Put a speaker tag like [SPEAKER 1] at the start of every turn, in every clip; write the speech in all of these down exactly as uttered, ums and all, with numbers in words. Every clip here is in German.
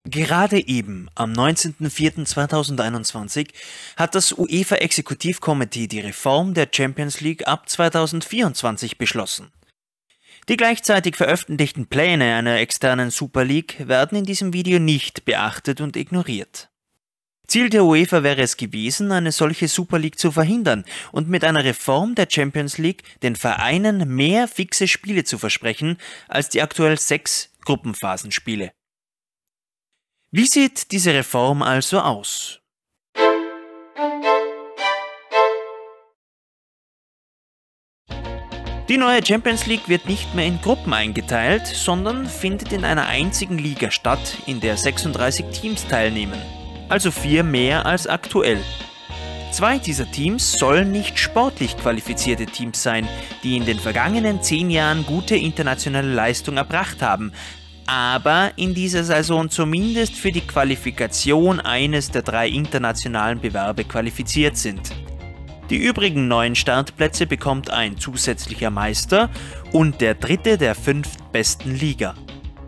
[SPEAKER 1] Gerade eben, am neunzehnten vierten zweitausendeinundzwanzig, hat das UEFA-Exekutivkomitee die Reform der Champions League ab zweitausendvierundzwanzig beschlossen. Die gleichzeitig veröffentlichten Pläne einer externen Super League werden in diesem Video nicht beachtet und ignoriert. Ziel der UEFA wäre es gewesen, eine solche Super League zu verhindern und mit einer Reform der Champions League den Vereinen mehr fixe Spiele zu versprechen als die aktuell sechs Gruppenphasenspiele. Wie sieht diese Reform also aus? Die neue Champions League wird nicht mehr in Gruppen eingeteilt, sondern findet in einer einzigen Liga statt, in der sechsunddreißig Teams teilnehmen, also vier mehr als aktuell. Zwei dieser Teams sollen nicht sportlich qualifizierte Teams sein, die in den vergangenen zehn Jahren gute internationale Leistung erbracht haben, aber in dieser Saison zumindest für die Qualifikation eines der drei internationalen Bewerbe qualifiziert sind. Die übrigen neun Startplätze bekommt ein zusätzlicher Meister und der dritte der fünf besten Liga.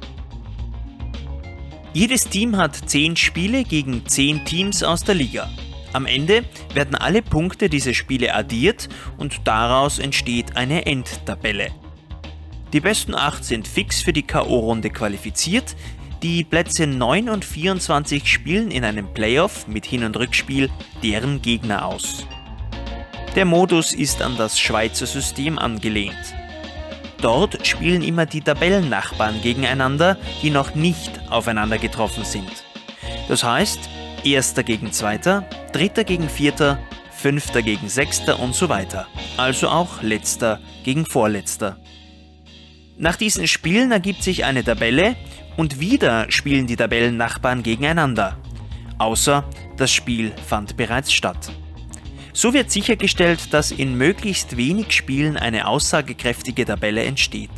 [SPEAKER 1] Jedes Team hat zehn Spiele gegen zehn Teams aus der Liga. Am Ende werden alle Punkte dieser Spiele addiert und daraus entsteht eine Endtabelle. Die besten acht sind fix für die K O-Runde qualifiziert, die Plätze neun und vierundzwanzig spielen in einem Playoff mit Hin- und Rückspiel deren Gegner aus. Der Modus ist an das Schweizer System angelehnt. Dort spielen immer die Tabellennachbarn gegeneinander, die noch nicht aufeinander getroffen sind. Das heißt, Erster gegen Zweiter, Dritter gegen Vierter, Fünfter gegen Sechster und so weiter. Also auch Letzter gegen Vorletzter. Nach diesen Spielen ergibt sich eine Tabelle und wieder spielen die Tabellennachbarn gegeneinander. Außer das Spiel fand bereits statt. So wird sichergestellt, dass in möglichst wenig Spielen eine aussagekräftige Tabelle entsteht.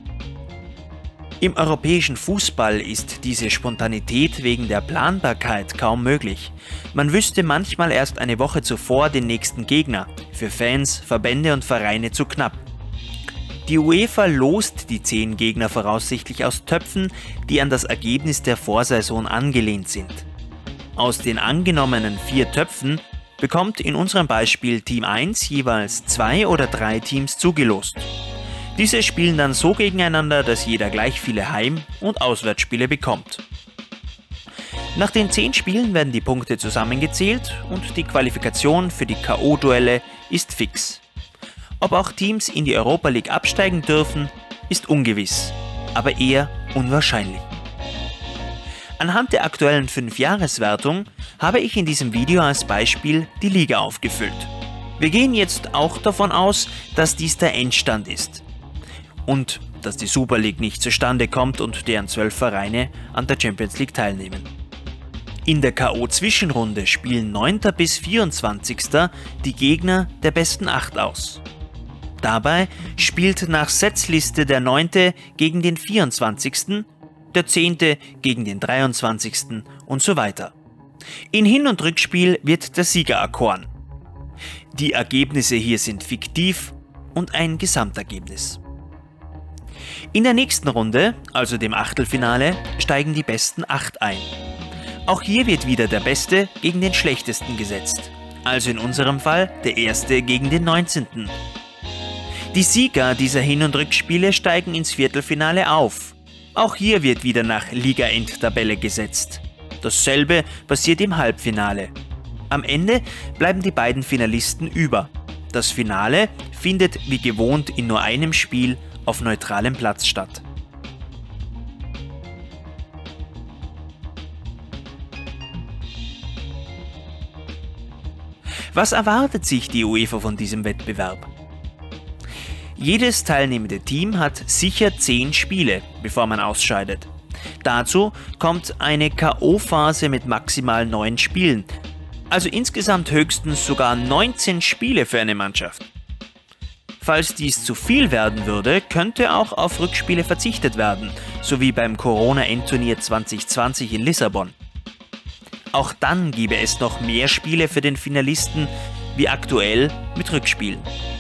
[SPEAKER 1] Im europäischen Fußball ist diese Spontanität wegen der Planbarkeit kaum möglich. Man wüsste manchmal erst eine Woche zuvor den nächsten Gegner, für Fans, Verbände und Vereine zu knapp. Die UEFA lost die zehn Gegner voraussichtlich aus Töpfen, die an das Ergebnis der Vorsaison angelehnt sind. Aus den angenommenen vier Töpfen bekommt in unserem Beispiel Team eins jeweils zwei oder drei Teams zugelost. Diese spielen dann so gegeneinander, dass jeder gleich viele Heim- und Auswärtsspiele bekommt. Nach den zehn Spielen werden die Punkte zusammengezählt und die Qualifikation für die K O-Duelle ist fix. Ob auch Teams in die Europa League absteigen dürfen, ist ungewiss, aber eher unwahrscheinlich. Anhand der aktuellen fünf-Jahres-Wertung habe ich in diesem Video als Beispiel die Liga aufgefüllt. Wir gehen jetzt auch davon aus, dass dies der Endstand ist und dass die Super League nicht zustande kommt und deren zwölf Vereine an der Champions League teilnehmen. In der K O-Zwischenrunde spielen neunter bis vierundzwanzigster die Gegner der besten acht aus. Dabei spielt nach Setzliste der neunte gegen den vierundzwanzigsten, der zehnte gegen den dreiundzwanzigsten und so weiter. In Hin- und Rückspiel wird der Sieger erkoren. Die Ergebnisse hier sind fiktiv und ein Gesamtergebnis. In der nächsten Runde, also dem Achtelfinale, steigen die besten acht ein. Auch hier wird wieder der Beste gegen den Schlechtesten gesetzt, also in unserem Fall der Erste gegen den neunzehnten. Die Sieger dieser Hin- und Rückspiele steigen ins Viertelfinale auf. Auch hier wird wieder nach Liga-Endtabelle gesetzt. Dasselbe passiert im Halbfinale. Am Ende bleiben die beiden Finalisten über. Das Finale findet wie gewohnt in nur einem Spiel auf neutralem Platz statt. Was erwartet sich die UEFA von diesem Wettbewerb? Jedes teilnehmende Team hat sicher zehn Spiele, bevor man ausscheidet. Dazu kommt eine K O-Phase mit maximal neun Spielen, also insgesamt höchstens sogar neunzehn Spiele für eine Mannschaft. Falls dies zu viel werden würde, könnte auch auf Rückspiele verzichtet werden, so wie beim Corona-Endturnier zwanzig zwanzig in Lissabon. Auch dann gäbe es noch mehr Spiele für den Finalisten, wie aktuell mit Rückspielen.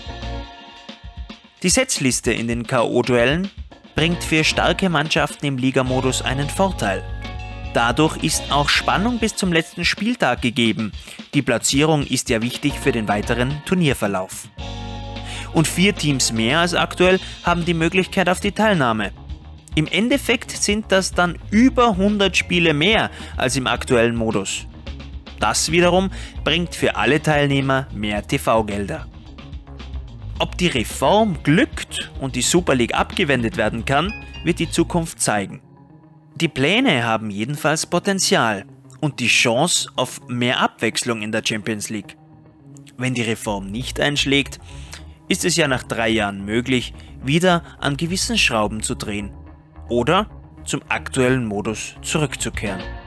[SPEAKER 1] Die Setzliste in den K O-Duellen bringt für starke Mannschaften im Ligamodus einen Vorteil. Dadurch ist auch Spannung bis zum letzten Spieltag gegeben. Die Platzierung ist ja wichtig für den weiteren Turnierverlauf. Und vier Teams mehr als aktuell haben die Möglichkeit auf die Teilnahme. Im Endeffekt sind das dann über hundert Spiele mehr als im aktuellen Modus. Das wiederum bringt für alle Teilnehmer mehr T V-Gelder. Ob die Reform glückt und die Super League abgewendet werden kann, wird die Zukunft zeigen. Die Pläne haben jedenfalls Potenzial und die Chance auf mehr Abwechslung in der Champions League. Wenn die Reform nicht einschlägt, ist es ja nach drei Jahren möglich, wieder an gewissen Schrauben zu drehen oder zum aktuellen Modus zurückzukehren.